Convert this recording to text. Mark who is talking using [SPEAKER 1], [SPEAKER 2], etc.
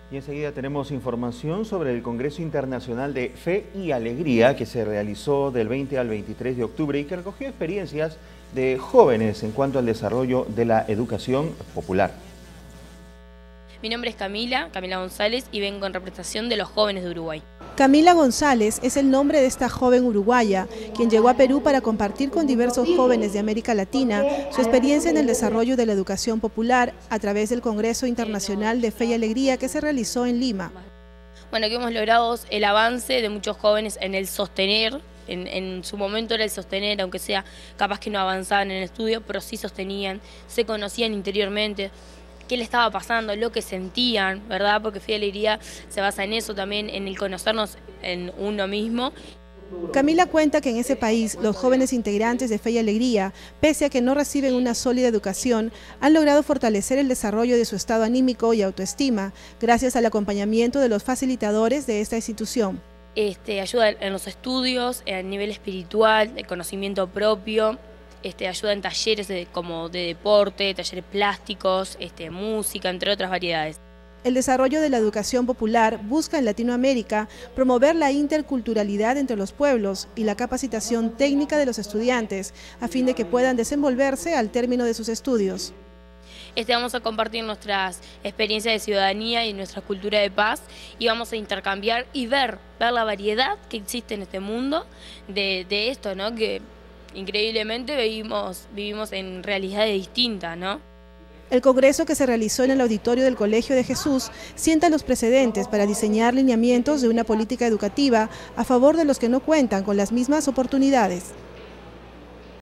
[SPEAKER 1] Y enseguida tenemos información sobre el Congreso Internacional de Fe y Alegría que se realizó del 20 al 23 de octubre y que recogió experiencias de jóvenes en cuanto al desarrollo de la educación popular.
[SPEAKER 2] Mi nombre es Camila González y vengo en representación de los jóvenes de Uruguay.
[SPEAKER 3] Camila González es el nombre de esta joven uruguaya, quien llegó a Perú para compartir con diversos jóvenes de América Latina su experiencia en el desarrollo de la educación popular a través del Congreso Internacional de Fe y Alegría que se realizó en Lima.
[SPEAKER 2] Bueno, que hemos logrado el avance de muchos jóvenes en el sostener, en su momento era el sostener, aunque sea capaz que no avanzaban en el estudio, pero sí sostenían, se conocían interiormente, qué le estaba pasando, lo que sentían, ¿verdad? Porque Fe y Alegría se basa en eso también, en el conocernos en uno mismo.
[SPEAKER 3] Camila cuenta que en ese país los jóvenes integrantes de Fe y Alegría, pese a que no reciben una sólida educación, han logrado fortalecer el desarrollo de su estado anímico y autoestima gracias al acompañamiento de los facilitadores de esta institución.
[SPEAKER 2] Ayuda en los estudios, a nivel espiritual, de conocimiento propio. Ayuda en talleres como de deporte, talleres plásticos, música, entre otras variedades.
[SPEAKER 3] El desarrollo de la educación popular busca en Latinoamérica promover la interculturalidad entre los pueblos y la capacitación técnica de los estudiantes a fin de que puedan desenvolverse al término de sus estudios.
[SPEAKER 2] Vamos a compartir nuestras experiencias de ciudadanía y nuestra cultura de paz y vamos a intercambiar y ver la variedad que existe en este mundo de esto, ¿no? Que increíblemente vivimos en realidades distintas, ¿no?
[SPEAKER 3] El congreso que se realizó en el auditorio del Colegio de Jesús sienta los precedentes para diseñar lineamientos de una política educativa a favor de los que no cuentan con las mismas oportunidades.